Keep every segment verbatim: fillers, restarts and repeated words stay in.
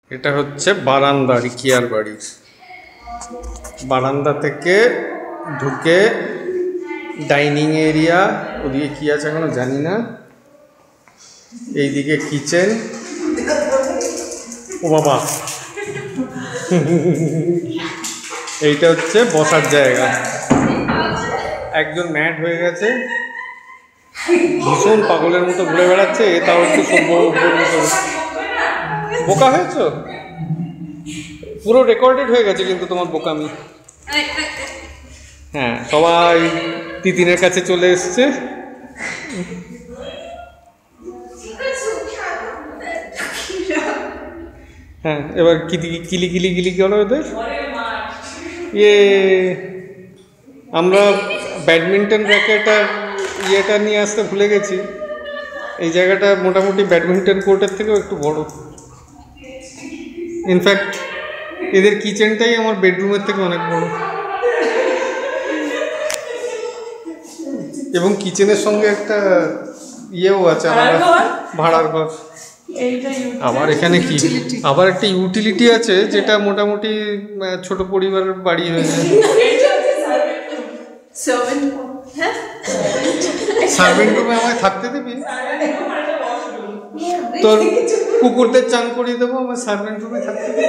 এটা হচ্ছে বারান্দা রিকিয়ার বাড়ির বারান্দা থেকে ঢুকে ডাইনিং এরিয়া, ওদিকে কি আছে এখনো জানি না, এইদিকে কিচেন। ও বাবা, এইটা হচ্ছে বসার জায়গা। একজন ম্যাট হয়ে গেছে, ভীষণ পাগলের মতো ঘুরে বেড়াচ্ছে, তাও একটু সভ্য মতো। বোকা হয়েছ, পুরো রেকর্ডেড হয়ে গেছে কিন্তু তোমার বোকামি। হ্যাঁ, সবাই তিতিনের কাছে চলে এসছে। হ্যাঁ, এবার কিলি কিলি কিলি কিলি গেল ওদের। ইয়ে, আমরা ব্যাডমিন্টন র্যাকেট আর ইয়েটা নিয়ে আসতে ভুলে গেছি। এই জায়গাটা মোটামুটি ব্যাডমিন্টন কোর্টের থেকেও একটু বড়। ইনফ্যাক্ট এদের কিচেনটাই আমার বেডরুমের থেকে অনেক বড়, এবং কিচেনের সঙ্গে একটা ইয়েও আছে আলাদা, ভাড়ার ঘর। আবার এখানে কি, আবার একটা ইউটিলিটি আছে যেটা মোটামুটি ছোট পরিবারের বাড়ি হয়ে যায়। সার্ভেন্ট রুমে আমায় থাকতে দিবি? তোর কুকুরদের চান করিয়ে দেবো, আমার সার্ভেন্ট রুমে থাকতে দিবি?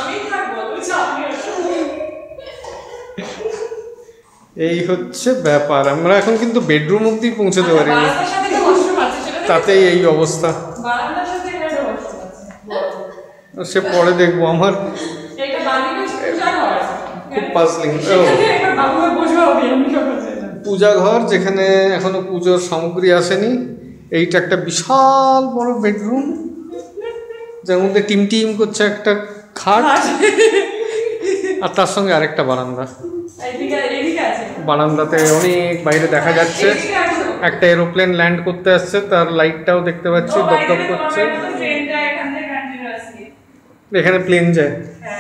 এই হচ্ছে ব্যাপার। আমরা এখন কিন্তু বেডরুম অব্দি পৌঁছতে পারিনি, তাতেই এই অবস্থা। সে পরে দেখবো। আমার খুব পাজলিং। পূজা ঘর, যেখানে এখনো পুজোর সামগ্রী আসেনি। এইটা একটা বিশাল বড় বেডরুম, যার মধ্যে টিম টিম করছে একটা খাট, আর তার সঙ্গে আরেকটা বারান্দা। বারান্দাতে অনেক বাইরে দেখা যাচ্ছে, একটা এরোপ্লেন ল্যান্ড করতে আসছে, তার লাইটটাও দেখতে পাচ্ছি, দপদপ করছে। এখানে প্লেন যায়,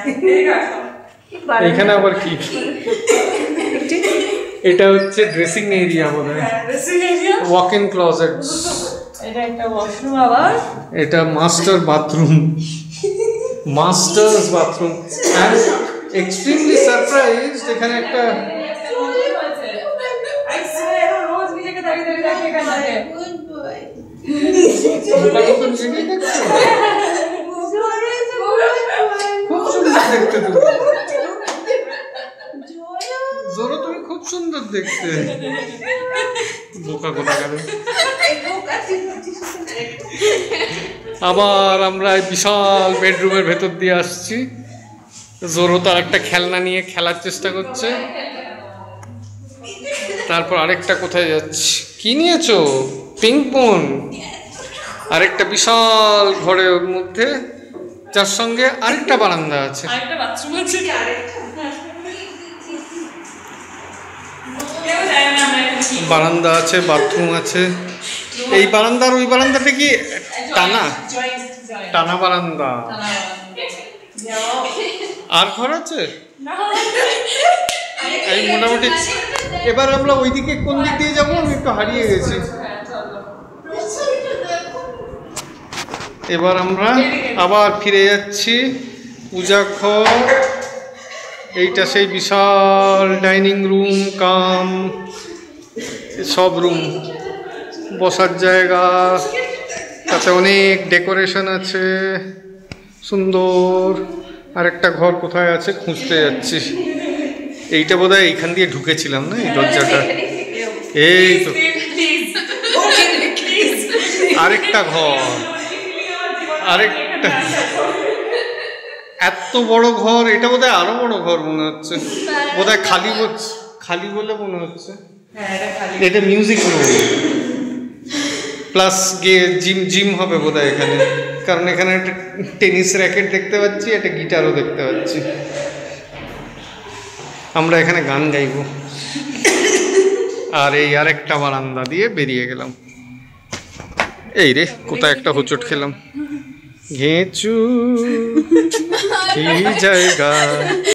এখানে আবার কি? এটা হচ্ছে ড্রেসিং এরিয়া বোধ হয়, ওয়াক ইন ক্লোজেটস। এটা একটা ওয়াশরুম, আবার এটা master bathroom, masters bathroom. And extremely surprised, এখানে একটা খুব সুন্দর দেখতে, জোরো তুমি খুব সুন্দর দেখতে। বোকা কোথা গেল। আবার আমরা বিশাল বেডরুমের ভেতর দিয়ে আসছি। জোরো তার একটা খেলনা নিয়ে খেলার চেষ্টা করছে। তারপর আরেকটা কোথায় যাচ্ছে, কি নিয়েছো? পিঙ্ক বোন। আরেকটা বিশাল ঘরের মধ্যে, যার সঙ্গে আরেকটা বারান্দা আছে, বারান্দা আছে, বাথরুম আছে। এই বারান্দার ওই বারান্দাটা কি টানা টানা বারান্দা? আর ঘর আছে এই মোটামুটি। এবার আমরা ওইদিকে কোন দিক দিয়ে যাবো, আমি একটু হারিয়ে গেছি। এবার আমরা আবার ফিরে যাচ্ছি পূজা ঘর। এইটা সেই বিশাল ডাইনিং রুম কাম সব রুম, বসার জায়গা, তাতে অনেক ডেকোরেশন আছে, সুন্দর। আরেকটা ঘর কোথায় আছে খুঁজতে যাচ্ছি। এইটা বোধহয় এইখান দিয়ে ঢুকেছিলাম না, এই দরজাটা। এই তো আরেকটা ঘর, আরেকটা এত বড় ঘর। এটা বোধহয় আরো বড় ঘর মনে হচ্ছে, বোধহয় খালি খালি বলে মনে হচ্ছে। এটা মিউজিক রুম প্লাস গিয়ে জিম জিম হবে বোধহয় এখানে, কারণ এখানে একটা টেনিস র্যাকেট দেখতে পাচ্ছি, একটা গিটারও দেখতে পাচ্ছি। আমরা এখানে গান গাইব। আর এই আরেকটা বারান্দা দিয়ে বেরিয়ে গেলাম। এই রে, কোথায় একটা হোঁচট খেলাম। ঘেঁচু কি জায়গা।